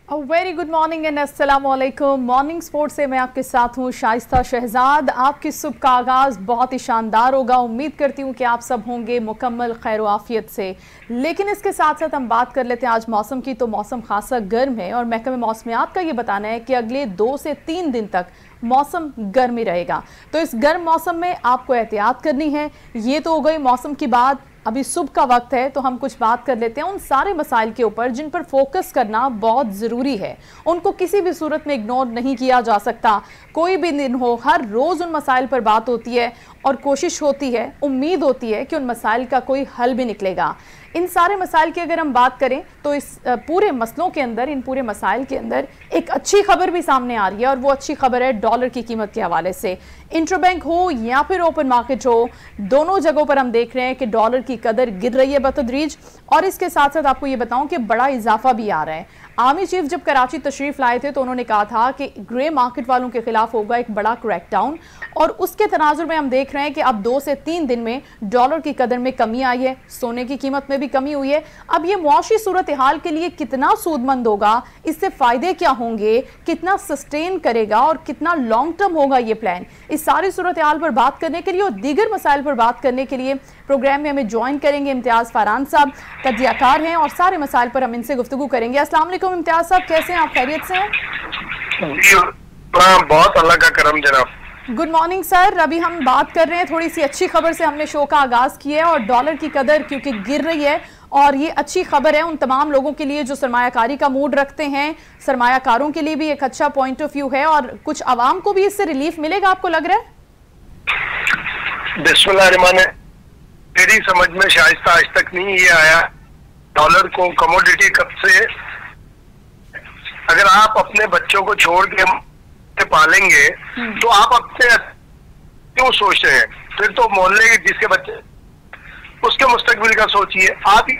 Very good morning and अस्सलाम वालेकुम। Morning sports से मैं आपके साथ हूँ शाइस्ता शहजाद। आपकी सुबह का आगाज़ बहुत ही शानदार होगा। उम्मीद करती हूँ कि आप सब होंगे मुकम्मल खैर आफियत से। लेकिन इसके साथ साथ हम बात कर लेते हैं आज मौसम की। तो मौसम खासा गर्म है और महकमे मौसमियात का ये बताना है कि अगले 2 से 3 दिन तक मौसम गर्म ही रहेगा। तो इस गर्म मौसम में आपको एहतियात करनी है। ये तो हो गई मौसम की बात। अभी सुबह का वक्त है तो हम कुछ बात कर लेते हैं उन सारे मसाइल के ऊपर जिन पर फोकस करना बहुत ज़रूरी है। उनको किसी भी सूरत में इग्नोर नहीं किया जा सकता। कोई भी दिन हो, हर रोज़ उन मसाइल पर बात होती है और कोशिश होती है, उम्मीद होती है कि उन मसाइल का कोई हल भी निकलेगा। इन सारे मसाइल की अगर हम बात करें तो इस पूरे मसलों के अंदर, इन पूरे मसाइल के अंदर एक अच्छी खबर भी सामने आ रही है और वो अच्छी खबर है डॉलर की कीमत के हवाले से। इंटरबैंक हो या फिर ओपन मार्केट हो, दोनों जगहों पर हम देख रहे हैं कि डॉलर की कदर गिर रही है बतदरीज। और इसके साथ साथ आपको ये बताऊं कि बड़ा इजाफा भी आ रहा है। आर्मी चीफ जब कराची तशरीफ लाए थे तो उन्होंने कहा था कि ग्रे मार्केट वालों के खिलाफ होगा एक बड़ा क्रैकडाउन, और उसके तनाजुर में हम देख रहे हैं कि अब 2 से 3 दिन में डॉलर की कदर में कमी आई है, सोने की कीमत में भी कमी हुई है। अब ये मुआशी सूरत हाल के लिए कितना सूदमंद होगा, इससे फायदे क्या होंगे, कितना सस्टेन करेगा और कितना लॉन्ग टर्म होगा ये प्लान, इस सारी सूरत हाल पर बात करने के लिए और दीगर मसाइल पर बात करने के लिए प्रोग्राम में हमें ज्वाइन करेंगे इम्तियाज फारान साहब, तज्जियाकार हैं और सारे मसाइल पर हम इनसे गुफ्तगू करेंगे। अस्सलाम वालेकुम इम्तियाज साहब, कैसे हैं आप? खैरियत से हैं? बहुत अल्लाह का करम जनाब। Good morning sir. अभी हम बात कर रहे हैं थोड़ी सी अच्छी खबर से, हमने शो का आगाज किया है और डॉलर की कदर क्योंकि गिर रही है और ये अच्छी खबर है उन तमाम लोगों के लिए जो सरमायाकारी का मूड रखते हैं। सरमायाकारों के लिए भी एक अच्छा पॉइंट ऑफ व्यू है और कुछ आवाम को भी इससे रिलीफ मिलेगा, आपको लग रहा है? बिस्मिल्लाह, मेरी समझ में शाइस्ता आज तक नहीं ये आया डॉलर को कमोडिटी कब से, अगर आप अपने बच्चों को छोड़ के पालेंगे तो आप अपने क्यों सोच रहे हैं? फिर तो मोहल्ले के जिसके बच्चे उसके मुस्तकबिल का सोचिए।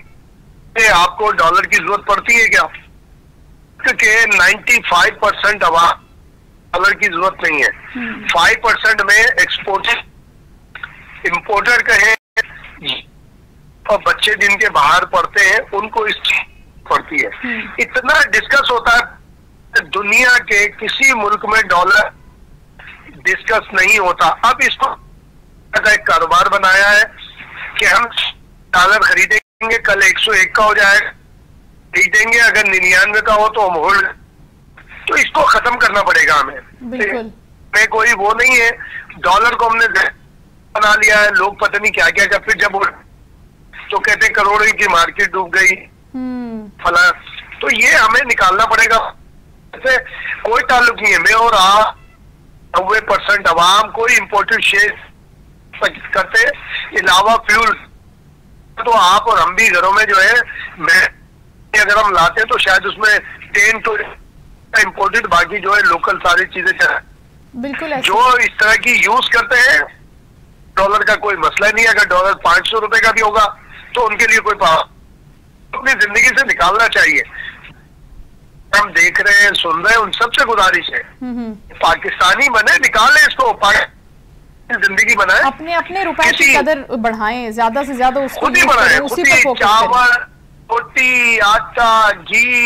आपको डॉलर की जरूरत पड़ती है क्या? क्योंकि 95% आवाम डॉलर की जरूरत नहीं है। 5% में एक्सपोर्टर इंपोर्टर कहें और बच्चे जिनके बाहर पढ़ते हैं उनको इस चीज पड़ती है। इतना डिस्कस होता है दुनिया के किसी मुल्क में डॉलर डिस्कस नहीं होता। अब इसको एक कारोबार बनाया है कि हम डॉलर खरीदेंगे, कल 101 का हो जाएगा, खरीदेंगे, अगर 99 का हो तो हम होल्ड। तो इसको खत्म करना पड़ेगा हमें। मैं कोई वो नहीं है, डॉलर को हमने बना लिया है, लोग पता नहीं क्या क्या, फिर जब तो कहते हैं करोड़ों की मार्केट डूब गई फला। तो ये हमें निकालना पड़ेगा। ऐसे कोई ताल्लुक नहीं है, मैं और आप 90% अवाम कोई इम्पोर्टेड शेयर करते अलावा फ्यूल। तो आप और हम भी घरों में जो है, मैं अगर हम लाते हैं तो शायद उसमें 10 तो इम्पोर्टेड, बाकी जो है लोकल सारी चीजें बिल्कुल जो इस तरह की यूज करते हैं। डॉलर का कोई मसला नहीं है, अगर डॉलर 500 रुपए का भी होगा तो उनके लिए कोई अपनी जिंदगी से निकालना चाहिए। हम देख रहे हैं, सुन रहे हैं, उन सबसे गुजारिश है पाकिस्तानी बने, निकालें इसको, जिंदगी बनाए, अपने अपने रुपए की कदर बढ़ाएं, ज्यादा से ज्यादा उसको खुद ही बनाए, खुद ही चावल, रोटी, आटा, घी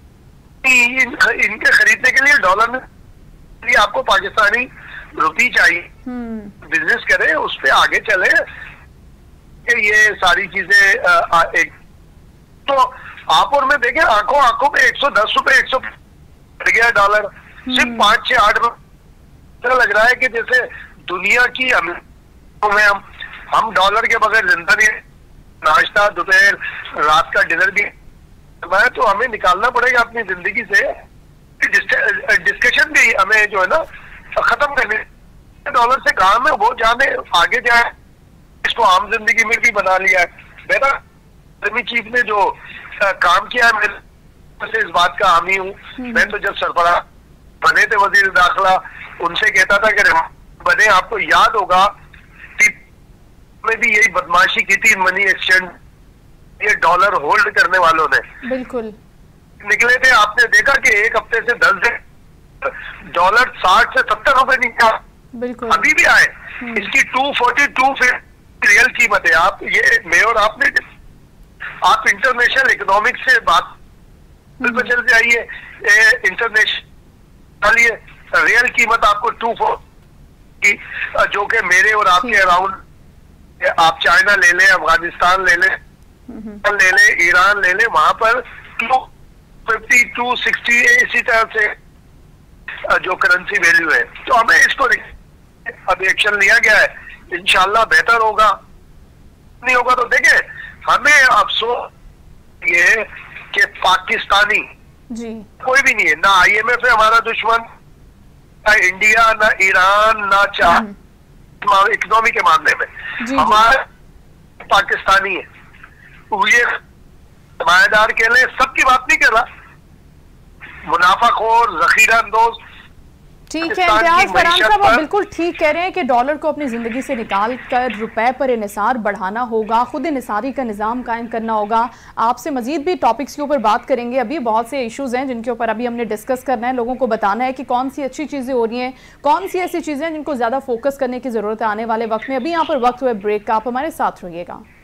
इनके खरीदने के लिए डॉलर में आपको पाकिस्तानी रुपी चाहिए। बिजनेस करें, उस पर आगे चले। ये सारी चीजें एक तो आप और मैं देखें, आंखों पे 110 रुपए 100 बढ़ गया डॉलर, सिर्फ 5, 6, 8 रुपए। लग रहा है कि जैसे दुनिया की में हम डॉलर के बगैर जिंदा नहीं, नाश्ता, दोपहर, रात का डिनर भी तो हमें निकालना पड़ेगा अपनी जिंदगी से। डिस्कशन भी हमें जो है ना खत्म करने। डॉलर से काम है वो जाने आगे जाए, इसको आम जिंदगी में भी बना लिया है। मेरा आर्मी चीफ ने जो काम किया है, मैं इस बात का हामी हूँ। मैं तो जब सरबराह बने थे वजीर दाखिला, उनसे कहता था कि बने, आपको याद होगा में भी यही बदमाशी की थी मनी एक्सचेंज, ये डॉलर होल्ड करने वालों ने बिल्कुल निकले थे। आपने देखा कि एक हफ्ते से 10 दिन डॉलर 60 से 70 रुपए नहीं था, बिल्कुल अभी भी आए। इसकी 242 रियल कीमत है। आप ये मैं और आपने, आप इंटरनेशनल इकोनॉमिक्स से बात पर चलते आइए इंटरनेशनल रियल कीमत आपको 2.4 की, जो कि मेरे और आपके अराउंड, आप चाइना ले लें, अफगानिस्तान ले लें, ले लें, ईरान ले लें, वहां पर 250 260 इसी तरह से जो करेंसी वैल्यू है। तो हमें इसको अब एक्शन लिया गया है, इंशाल्लाह बेहतर होगा। नहीं होगा तो देखें, हमें अफसोस ये है कि पाकिस्तानी जी कोई भी नहीं है, ना IMF है हमारा दुश्मन, ना इंडिया, ना ईरान, ना इकोनॉमी के मामले में हमारे पाकिस्तानी है। ये सरमायादार कह ले, सबकी बात नहीं कर रहा, मुनाफाखोर, जखीरा अंदोज। ठीक है इम्तियाज फरहान साहब, आप बिल्कुल ठीक कह रहे हैं कि डॉलर को अपनी जिंदगी से निकाल कर रुपए पर इन्हिसार बढ़ाना होगा, खुद इन्हिसारी का निज़ाम कायम करना होगा। आपसे मजीद भी टॉपिक्स के ऊपर बात करेंगे। अभी बहुत से इश्यूज हैं जिनके ऊपर अभी हमने डिस्कस करना है, लोगों को बताना है कि कौन सी अच्छी चीज़ें हो रही हैं, कौन सी ऐसी चीज़ें हैं जिनको ज़्यादा फोकस करने की ज़रूरत है आने वाले वक्त में। अभी यहाँ पर वक्त हुए ब्रेक का, आप हमारे साथ रहिएगा।